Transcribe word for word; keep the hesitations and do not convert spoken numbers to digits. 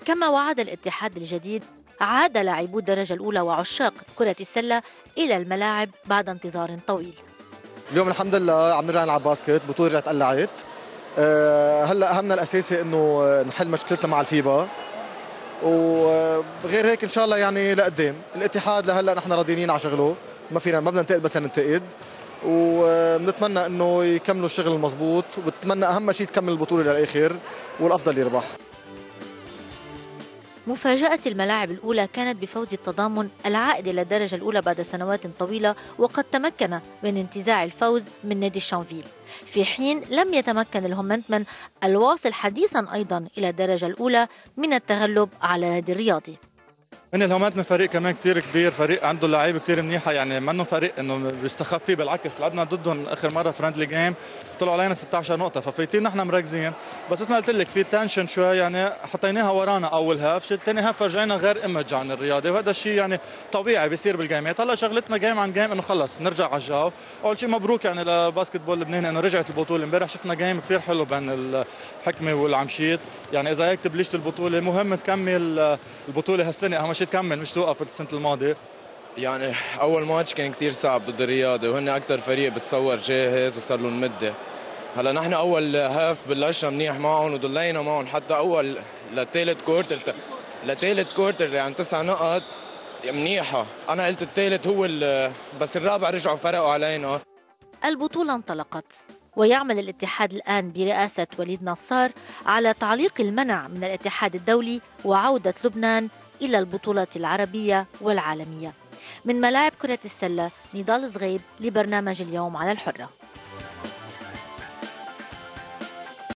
كما وعد الاتحاد الجديد عاد لاعبو الدرجة الأولى وعشاق كرة السلة إلى الملاعب بعد انتظار طويل. اليوم الحمد لله عم نرجع نلعب باسكت، بطولة رجعت قلعت. أه هلا أهمنا الأساسي إنه نحل مشكلتنا مع الفيبا، وغير هيك إن شاء الله يعني لقدام. الاتحاد لهلا نحن راضيين على شغله، ما فينا ما بدنا ننتقد بس ننتقد، ونتمنى إنه يكملوا الشغل المضبوط، وبتمنى أهم شيء تكمل البطولة للآخر والأفضل يربح. مفاجأة الملاعب الأولى كانت بفوز التضامن العائد إلى الدرجة الأولى بعد سنوات طويلة، وقد تمكن من انتزاع الفوز من نادي الشانفيل، في حين لم يتمكن الهومنتمن الواصل حديثا أيضا إلى الدرجة الأولى من التغلب على نادي الرياضي. من الهومنتمن فريق كمان كتير كبير، فريق عنده لعيبه كتير منيحه، يعني منه فريق انه بيستخف فيه، بالعكس لعبنا ضدهم اخر مره فرندلي جيم طلعوا علينا ستة عشر نقطه، ففايتين نحن مركزين. بس مثل ما قلت لك في تنشن شوي، يعني حطيناها ورانا اول هاف، ثاني هاف رجعنا غير ايمج عن الرياضه، وهذا الشيء يعني طبيعي بيصير بالجيمات. هلا شغلتنا جيم عن جيم انه خلص نرجع على الجو. اول شيء مبروك يعني لباسكت بول لبنان انه رجعت البطوله. امبارح شفنا جيم كتير حلو بين الحكمه والعمشيت، يعني اذا هيك تبلشت البطوله مهم تكمل البطوله هالسنه، اهم شيء تكمل مش توقف السنه الماضيه. يعني اول ماتش كان كثير صعب ضد الرياضي، وهن اكثر فريق بتصور جاهز وصار لهم مده. هلا نحن اول هاف بلشنا منيح معهم وضلينا معهم حتى اول لثالث كورتر لثالث كورتر يعني تسع نقط منيحه. انا قلت الثالث هو بس الرابع رجعوا فرقوا علينا. البطوله انطلقت، ويعمل الاتحاد الآن برئاسة وليد نصار على تعليق المنع من الاتحاد الدولي وعودة لبنان إلى البطولات العربية والعالمية. من ملاعب كرة السلة، نضال صغيب لبرنامج اليوم على الحرة.